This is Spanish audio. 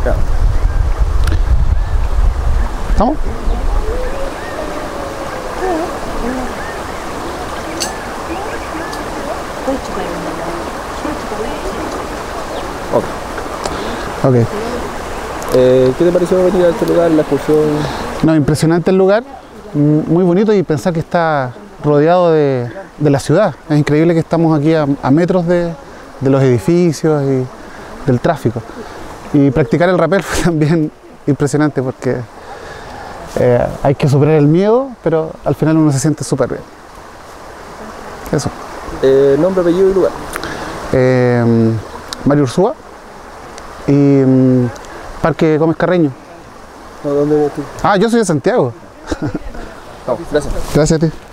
Claro. ¿Estamos? Ok. Ok. ¿Qué te pareció venir a este lugar, la excursión? No, impresionante el lugar, muy bonito, y pensar que está rodeado de la ciudad. Es increíble que estamos aquí a metros de los edificios y del tráfico. Y practicar el rappel fue también impresionante porque hay que superar el miedo, pero al final uno se siente súper bien. Eso. Nombre, apellido y lugar. Mario Ursúa y Parque Gómez Carreño. ¿Dónde eres tú? Ah, yo soy de Santiago. Vamos, gracias. Gracias a ti.